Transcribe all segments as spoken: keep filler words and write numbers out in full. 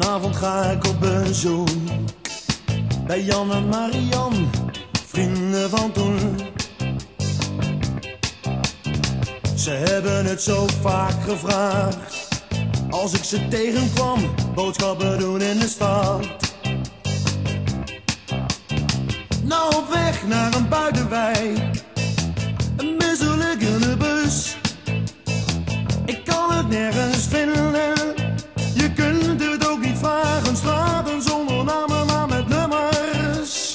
Vanavond ga ik op bezoek bij Jan en Marian, vrienden van toen. Ze hebben het zo vaak gevraagd, als ik ze tegenkwam, boodschappen doen in de stad. Nou op weg naar een buitenwijk, een misselijke bus. Ik kan het nergens vinden, je kunt het ook niet vragen. Straten zonder namen, maar met nummers.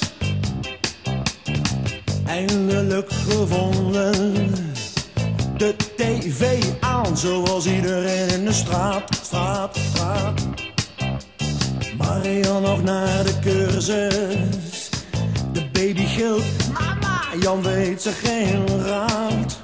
Eindelijk gevonden, de tv aan, zoals iedereen in de straat, straat, straat. Marian nog naar de cursus, de baby gilt, mama, Jan weet ze geen raad.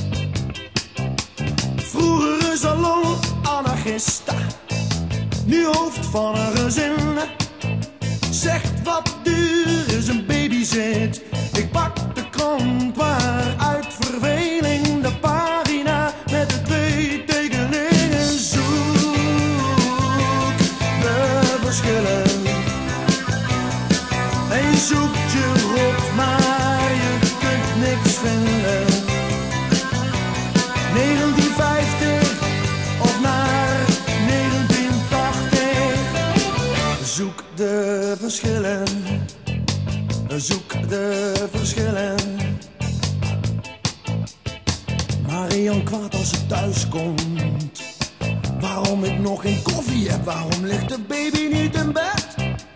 Vroeger een salon, anarchista, nu hoofd van een gezin. Zegt wat duur is een babyzit, ik pak de krant waar uit verveling de pagina met de twee tekeningen. Zoek de verschillen en je zoekt je rot, maar je kunt niks vinden. negentien vijftig of naar negentien tachtig. Zoek de verschillen, zoek de verschillen. Marian kwaad als ze thuis komt, waarom ik nog geen koffie heb, waarom ligt de baby niet in bed?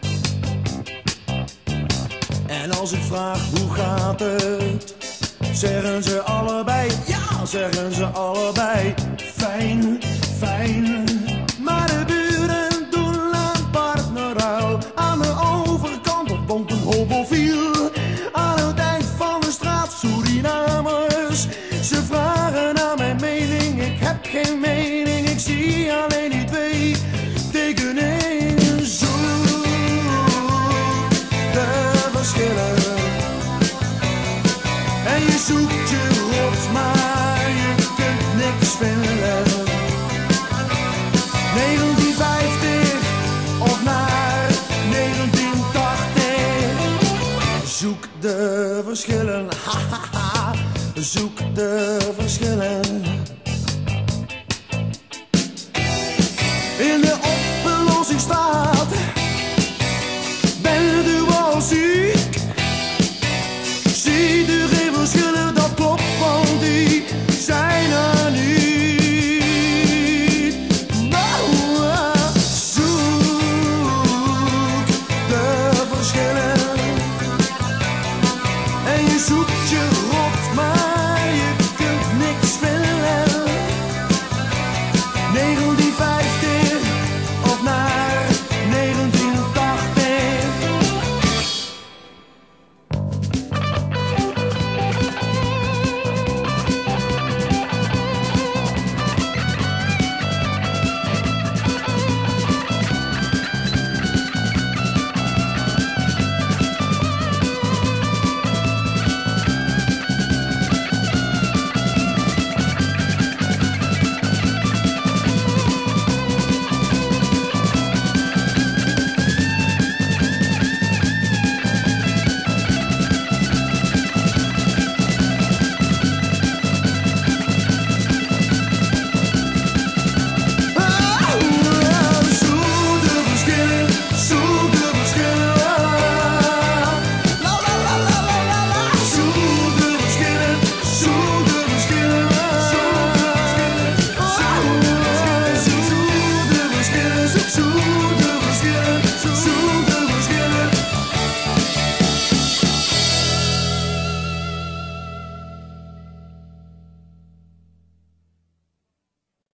En als ik vraag hoe gaat het, zeggen ze allebei, ja, zeggen ze allebei, fijn, fijn. Maar de buren doen aan partnerruil, aan de overkant op woont een homofiel. Aan het eind van de straat Surinamers, ze vragen naar mijn mening, ik heb geen mening, ik zie alleen die twee tekeningen. Zoek de verschillen en je zoekt je rot, maar je kunt niks vinden. negentien vijftig of naar negentien tachtig. Zoek de verschillen, hahaha, zoek de verschillen. In de oplossingsstaat bent u al ziek. Ziet u geen verschillen, dat klopt, want die zijn er niet. Nou, zoek de verschillen en je zoekt je rot, maar je kunt niks vinden. negentien vijftig of naar negentien tachtig. Zoek de verschillen, zoek